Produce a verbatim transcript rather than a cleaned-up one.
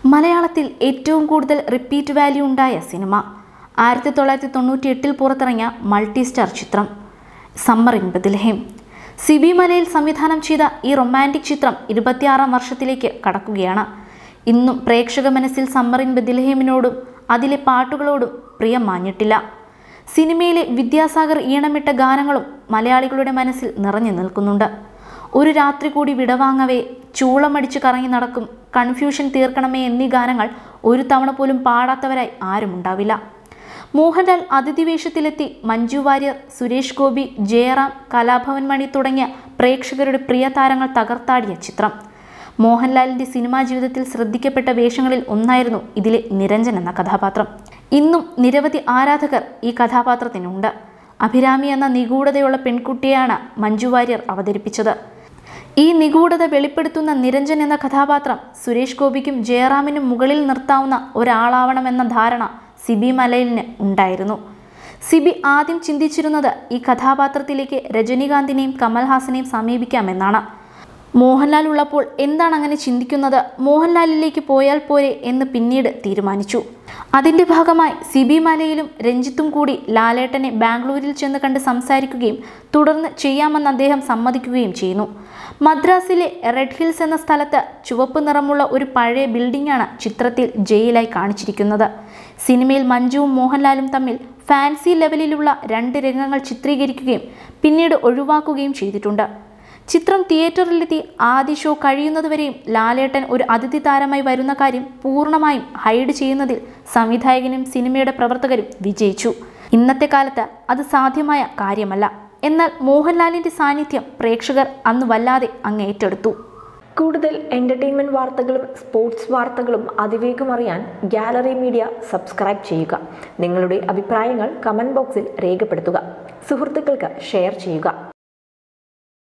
മലയാളത്തിൽ ഏറ്റവും കൂടുതൽ റിപ്പീറ്റ് വാല്യൂ ഉണ്ടായ സിനിമ ആയിരത്തി തൊള്ളായിരത്തി തൊണ്ണൂറ്റി എട്ടിൽ പുറത്തിറങ്ങിയ മൾട്ടി സ്റ്റാർ ചിത്രം summer in Bethlehem. Sibi Malayil സംവിധാനം ചെയ്ത ഈ റൊമാൻറ്റിക് ചിത്രം ഇരുപത്തിയാറാം വർഷത്തിലേക്ക് കടക്കുകയാണ്. ഇന്നും പ്രേക്ഷക മനസ്സിൽ സമ്മർ ഇൻ ബെത്ലഹേമിനോടും അതിലെ പാട്ടുകളോടും പ്രിയം മാഞ്ഞിട്ടില്ല. സിനിമയിലെ വിദ്യാസാഗർ ഈണമിട്ട ഗാനങ്ങളും മലയാളികളുടെ മനസ്സിൽ നിറഞ്ഞു നിൽക്കുന്നുണ്ട്. ഒരു രാത്രി കൂടി വിടവാങ്ങവേ, ചൂളമടിച്ച് കറങ്ങി നടക്കും, കൺഫ്യൂഷൻ തീർക്കണമേ എന്നീ ഗാനങ്ങൾ ഒരു തവണ പോലും പാടാത്തവരായി ആരുമുണ്ടാവില്ല. മോഹൻലാൽ അതിഥിവേഷത്തിലെത്തി മഞ്ജു വാര്യർ, സുരേഷ് ഗോപി, ജയറാം, കലാഭവൻ മണി തുടങ്ങിയ പ്രേക്ഷകരുടെ പ്രിയ താരങ്ങൾ തകർത്താടിയ ചിത്രം. മോഹൻലാലിൻ്റെ സിനിമാ ജീവിതത്തിൽ ശ്രദ്ധിക്കപ്പെട്ട വേഷങ്ങളിൽ ഒന്നായിരുന്നു ഇതിലെ നിരഞ്ജൻ എന്ന കഥാപാത്രം. ഇന്നും നിരവധി ആരാധകർ ഈ കഥാപാത്രത്തിനുണ്ട്. അഭിരാമി എന്ന നിഗൂഢതയുള്ള പെൺകുട്ടിയെയാണ് മഞ്ജു വാര്യർ അവതരിപ്പിച്ചത്. ഈ നിഗൂഢത വെളിപ്പെടുത്തുന്ന നിരഞ്ജൻ എന്ന കഥാപാത്രം സുരേഷ് ഗോപിക്കും ജയറാമിനും മുകളിൽ നിർത്താവുന്ന ഒരാളാവണമെന്ന ധാരണ സിബി മലയിലിന് ഉണ്ടായിരുന്നു. സിബി ആദ്യം ചിന്തിച്ചിരുന്നത് ഈ കഥാപാത്രത്തിലേക്ക് രജനീകാന്തിനെയും കമൽഹാസനെയും സമീപിക്കാമെന്നാണ്. മോഹൻലാൽ ഉള്ളപ്പോൾ എന്താണ് അങ്ങനെ ചിന്തിക്കുന്നത്, മോഹൻലാലിലേക്ക് പോയാൽ പോരെ എന്ന് പിന്നീട് തീരുമാനിച്ചു. അതിൻ്റെ ഭാഗമായി സിബി മലയിലും രഞ്ജിത്തും കൂടി ലാലേട്ടനെ ബാംഗ്ലൂരിൽ ചെന്ന് കണ്ട് സംസാരിക്കുകയും തുടർന്ന് ചെയ്യാമെന്ന് അദ്ദേഹം സമ്മതിക്കുകയും ചെയ്യുന്നു. മദ്രാസിലെ റെഡ് ഹിൽസ് എന്ന സ്ഥലത്ത് ചുവപ്പ് നിറമുള്ള ഒരു പഴയ ബിൽഡിംഗാണ് ചിത്രത്തിൽ ജയിലായി കാണിച്ചിരിക്കുന്നത്. സിനിമയിൽ മഞ്ജുവും മോഹൻലാലും തമ്മിൽ ഫാൻസി ലെവലിലുള്ള രണ്ട് രംഗങ്ങൾ ചിത്രീകരിക്കുകയും പിന്നീട് ഒഴിവാക്കുകയും ചെയ്തിട്ടുണ്ട്. ചിത്രം തിയേറ്ററിലെത്തി ആദ്യ ഷോ കഴിയുന്നതുവരെയും ലാലേട്ടൻ ഒരു അതിഥി താരമായി വരുന്ന കാര്യം പൂർണ്ണമായും ഹൈഡ് ചെയ്യുന്നതിൽ സംവിധായകനും സിനിമയുടെ പ്രവർത്തകരും വിജയിച്ചു. ഇന്നത്തെ കാലത്ത് അത് സാധ്യമായ കാര്യമല്ല. എന്നാൽ മോഹൻലാലിൻ്റെ സാന്നിധ്യം പ്രേക്ഷകർ അന്ന് വല്ലാതെ അങ്ങ് ഏറ്റെടുത്തു. കൂടുതൽ എൻ്റർടൈൻമെൻറ്റ് വാർത്തകളും സ്പോർട്സ് വാർത്തകളും അതിവേഗം അറിയാൻ ഗാലറി മീഡിയ സബ്സ്ക്രൈബ് ചെയ്യുക. നിങ്ങളുടെ അഭിപ്രായങ്ങൾ കമൻറ്റ് ബോക്സിൽ രേഖപ്പെടുത്തുക. സുഹൃത്തുക്കൾക്ക് ഷെയർ ചെയ്യുക.